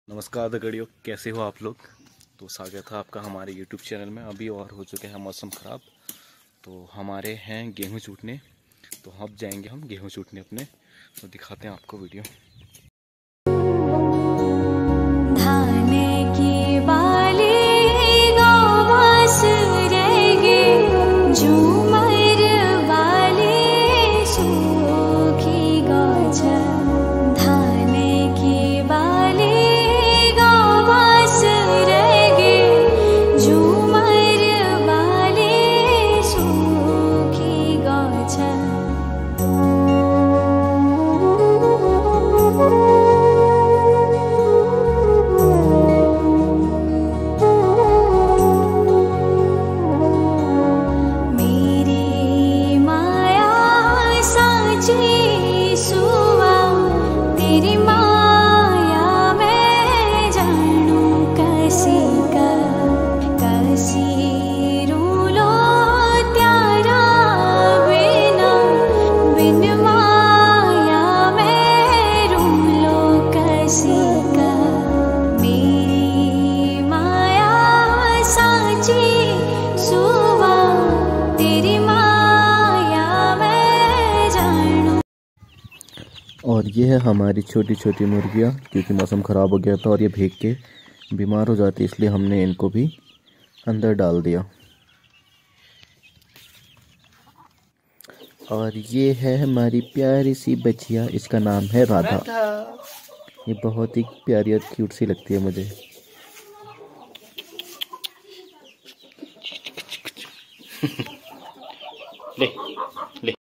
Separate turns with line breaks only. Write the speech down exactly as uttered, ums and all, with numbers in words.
नमस्कार दगड़ियों, कैसे हो आप लोग। तो स्वागत है आपका हमारे यूट्यूब चैनल में। अभी और हो चुके हैं मौसम ख़राब, तो हमारे हैं गेहूं छूटने। तो अब जाएंगे हम गेहूं छूटने अपने, तो दिखाते हैं आपको वीडियो। और ये है हमारी छोटी छोटी मुर्गियाँ, क्योंकि मौसम ख़राब हो गया था और ये भीग के बीमार हो जाती, इसलिए हमने इनको भी अंदर डाल दिया। और ये है हमारी प्यारी सी बच्चिया, इसका नाम है राधा। ये बहुत ही प्यारी और क्यूट सी लगती है मुझे। ले, ले।